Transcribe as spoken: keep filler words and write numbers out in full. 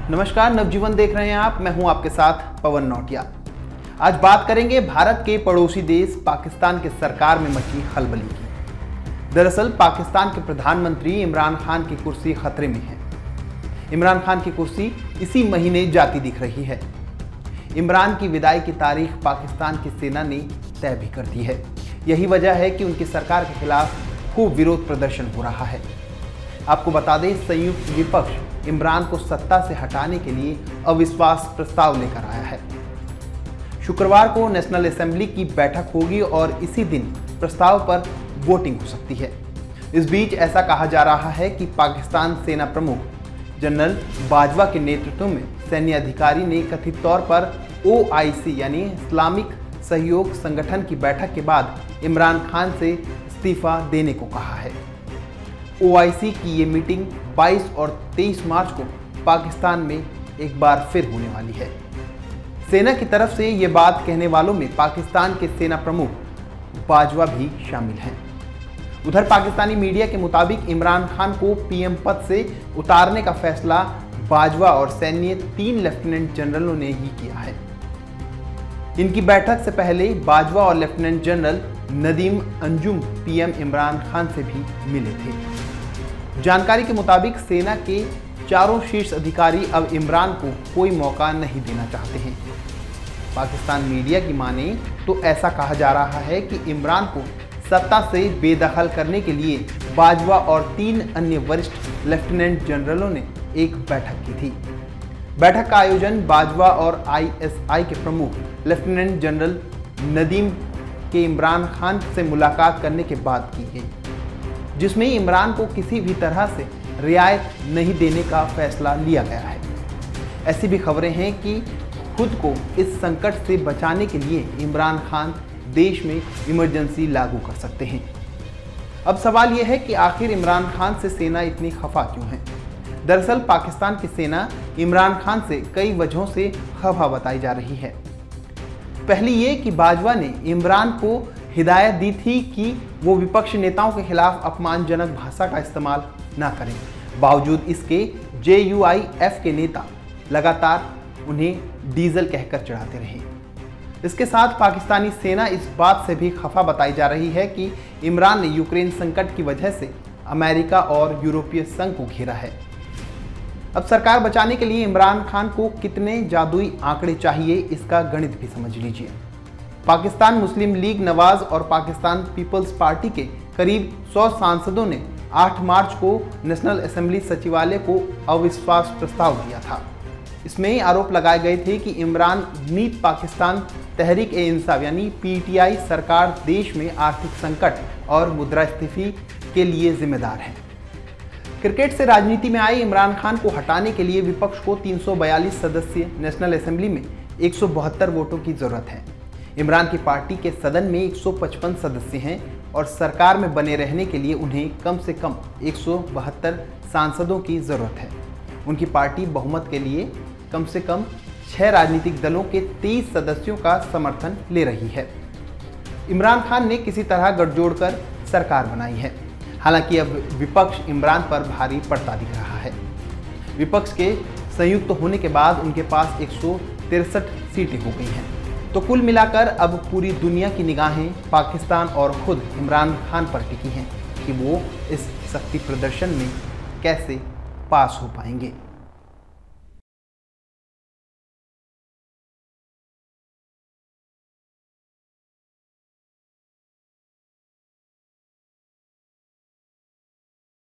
नमस्कार, नवजीवन देख रहे हैं आप। मैं हूं आपके साथ पवन नौटिया। आज बात करेंगे भारत के पड़ोसी देश पाकिस्तान के सरकार में मची खलबली की। दरअसल पाकिस्तान के प्रधानमंत्री इमरान खान की कुर्सी खतरे में है। इमरान खान की कुर्सी इसी महीने जाती दिख रही है। इमरान की विदाई की तारीख पाकिस्तान की सेना ने तय भी कर दी है। यही वजह है कि उनकी सरकार के खिलाफ खूब विरोध प्रदर्शन हो रहा है। आपको बता दें, संयुक्त विपक्ष इमरान को सत्ता से हटाने के लिए अविश्वास प्रस्ताव लेकर आया है। शुक्रवार को नेशनल असेंबली की बैठक होगी और इसी दिन प्रस्ताव पर वोटिंग हो सकती है। इस बीच ऐसा कहा जा रहा है कि पाकिस्तान सेना प्रमुख जनरल बाजवा के नेतृत्व में सैन्य अधिकारी ने कथित तौर पर ओ आई सी यानी इस्लामिक सहयोग संगठन की बैठक के बाद इमरान खान से इस्तीफा देने को कहा है। ओ आई सी की ये मीटिंग बाईस और तेईस मार्च को पाकिस्तान में एक बार फिर होने वाली है। सेना की तरफ से ये बात कहने वालों में पाकिस्तान के सेना प्रमुख बाजवा भी शामिल हैं। उधर पाकिस्तानी मीडिया के मुताबिक इमरान खान को पी एम पद से उतारने का फैसला बाजवा और सैन्य तीन लेफ्टिनेंट जनरलों ने ही किया है। इनकी बैठक से पहले बाजवा और lieutenant general Nadeem Anjum P M Imran Khan से भी मिले थे। जानकारी के मुताबिक सेना के चारों शीर्ष अधिकारी अब इमरान को कोई मौका नहीं देना चाहते हैं। पाकिस्तान मीडिया की माने तो ऐसा कहा जा रहा है कि इमरान को सत्ता से बेदखल करने के लिए बाजवा और तीन अन्य वरिष्ठ लेफ्टिनेंट जनरलों ने एक बैठक की थी। बैठक का आयोजन बाजवा और आई एस आई के प्रमुख लेफ्टिनेंट जनरल नदीम के इमरान खान से मुलाकात करने के बाद की गई, जिसमें इमरान को किसी भी तरह से रियायत नहीं देने का फैसला लिया गया है। ऐसी भी खबरें हैं कि खुद को इस संकट से बचाने के लिए इमरान खान देश में इमरजेंसी लागू कर सकते हैं। अब सवाल यह है कि आखिर इमरान खान से सेना इतनी खफा क्यों है। दरअसल पाकिस्तान की सेना इमरान खान से कई वजहों से खफा बताई जा रही है। पहली ये कि बाजवा ने इमरान को हिदायत दी थी कि वो विपक्षी नेताओं के खिलाफ अपमानजनक भाषा का इस्तेमाल न करें। बावजूद इसके जे यू आई एफ के नेता लगातार उन्हें डीजल कहकर चढ़ाते रहे। इसके साथ पाकिस्तानी सेना इस बात से भी खफा बताई जा रही है कि इमरान ने यूक्रेन संकट की वजह से अमेरिका और यूरोपीय संघ को घेरा है। अब सरकार बचाने के लिए इमरान खान को कितने जादुई आंकड़े चाहिए, इसका गणित भी समझ लीजिए। पाकिस्तान मुस्लिम लीग नवाज और पाकिस्तान पीपल्स पार्टी के करीब सौ सांसदों ने आठ मार्च को नेशनल असेंबली सचिवालय को अविश्वास प्रस्ताव दिया था। इसमें आरोप लगाए गए थे कि इमरान नीत पाकिस्तान तहरीक ए इंसाफ यानी पी टी आई सरकार देश में आर्थिक संकट और मुद्रास्फीति के लिए जिम्मेदार है। क्रिकेट से राजनीति में आए इमरान खान को हटाने के लिए विपक्ष को तीन सौ बयालीस सदस्यीय नेशनल असेंबली में एक सौ बहत्तर वोटों की जरूरत है। इमरान की पार्टी के सदन में एक सौ पचपन सदस्य हैं और सरकार में बने रहने के लिए उन्हें कम से कम एक सौ बहत्तर सांसदों की जरूरत है। उनकी पार्टी बहुमत के लिए कम से कम छह राजनीतिक दलों के तेईस सदस्यों का समर्थन ले रही है। इमरान खान ने किसी तरह गठजोड़ कर सरकार बनाई है। हालांकि अब विपक्ष इमरान पर भारी पड़ता दिख रहा है। विपक्ष के संयुक्त होने के बाद उनके पास एक सौ तिरसठ सीटें हो गई हैं। तो कुल मिलाकर अब पूरी दुनिया की निगाहें पाकिस्तान और खुद इमरान खान पर टिकी हैं कि वो इस शक्ति प्रदर्शन में कैसे पास हो पाएंगे।